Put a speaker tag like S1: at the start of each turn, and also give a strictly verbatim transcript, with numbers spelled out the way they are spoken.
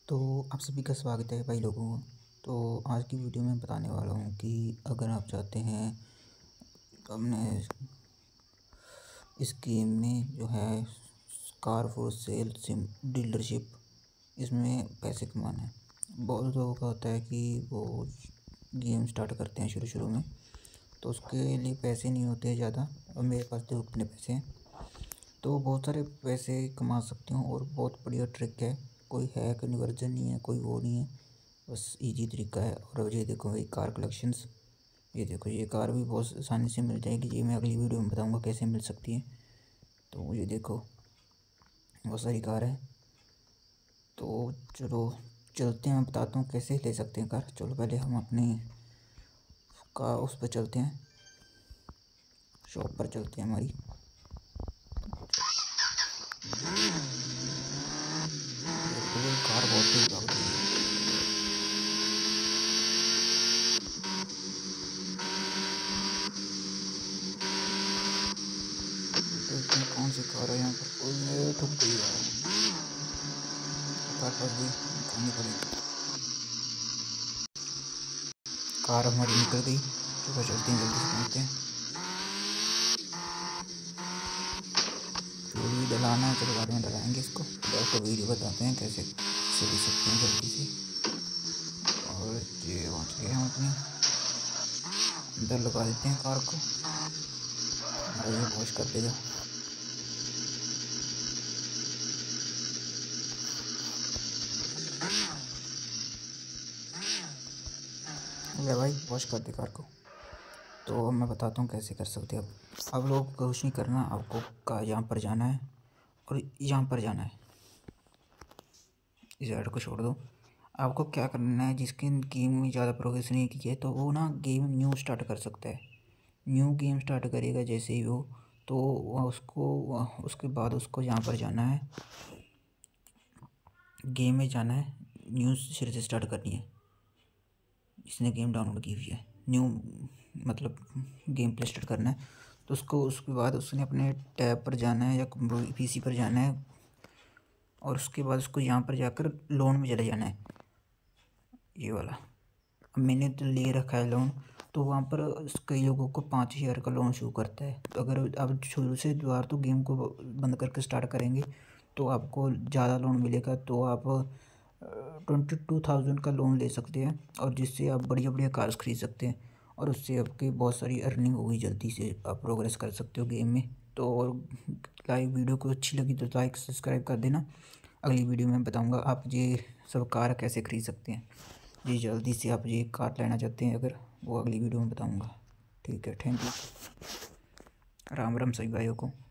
S1: तो आप सभी का स्वागत है भाई लोगों। तो आज की वीडियो में बताने वाला हूँ कि अगर आप चाहते हैं अपने इस गेम में जो है car for sale sim dealership, इसमें पैसे कमाना है। बहुत लोगों का होता है कि वो गेम स्टार्ट करते हैं शुरू शुरू में, तो उसके लिए पैसे नहीं होते ज़्यादा। और मेरे पास तो उतने पैसे हैं, तो बहुत सारे पैसे कमा सकते हो। और बहुत बढ़िया ट्रिक है, कोई हैक कन्वर्जन नहीं है, कोई वो नहीं है, बस इजी तरीका है। और ये देखो ये कार कलेक्शंस, ये देखो ये कार भी बहुत आसानी से मिल जाएगी। ये मैं अगली वीडियो में बताऊंगा कैसे मिल सकती है। तो ये देखो बहुत सारी कार है। तो चलो चलते हैं, मैं बताता हूँ कैसे ले सकते हैं कार। चलो पहले हम अपने का उस पर चलते हैं, शॉप पर चलते हैं हमारी। देखो ये कार बहुत तेज भाग रही है। देखते हैं कौन सी कार है यहाँ पर। ओए ठुक गई यार, कार फंस गई, निकालनी पड़ेगी। कार हमारी निकल गई। चलो चलते हैं, जल्दी से पहुँचते हैं। फ्यूल भी डलाना है, चलो बाद में डलाएंगे इसको। तो आपको वीडियो बताते हैं कैसे से ले सकते हैं जल्दी से। और ये पहुँच गए हम अपनी, अंदर लगा देते हैं कार को। हमारा ये वॉश कर देगा। ले भाई वॉश कर दे कार को। तो मैं बताता हूँ कैसे कर सकते हैं। अब अब लोग कुछ नहीं करना, आपको का यहाँ पर जाना है और यहाँ पर जाना है। इस ऐड को छोड़ दो। आपको क्या करना है, जिसके गेम में ज़्यादा प्रोग्रेस नहीं की है तो वो ना गेम न्यू स्टार्ट कर सकता है। न्यू गेम स्टार्ट करेगा जैसे ही वो, तो उसको उसके बाद उसको यहाँ पर जाना है, गेम में जाना है, न्यू सिरे से स्टार्ट करनी है। इसने गेम डाउनलोड की हुई है, न्यू मतलब गेम प्ले स्टार्ट करना है। तो उसको उसके बाद उसने अपने टैब पर जाना है या पीसी पर जाना है, और उसके बाद उसको यहाँ पर जाकर लोन में चले जाना है, ये वाला। अब मैंने तो ले रखा है लोन, तो वहाँ पर कई लोगों को पाँच हज़ार का लोन शो करता है। तो अगर आप शुरू से दोबारा तो गेम को बंद करके स्टार्ट करेंगे तो आपको ज़्यादा लोन मिलेगा। तो आप ट्वेंटी टू थाउजेंड का लोन ले सकते हैं, और जिससे आप बढ़िया बढ़िया कार्स खरीद सकते हैं। और उससे आपकी बहुत सारी अर्निंग होगी, जल्दी से आप प्रोग्रेस कर सकते हो गेम में। तो और लाइव वीडियो को अच्छी लगी तो लाइक सब्सक्राइब कर देना। अगली वीडियो में बताऊंगा आप ये सब कार कैसे खरीद सकते हैं। जी जल्दी से आप ये कार लेना चाहते हैं अगर, वो अगली वीडियो में बताऊंगा। ठीक है, थैंक यू। राम राम सभी भाइयों को।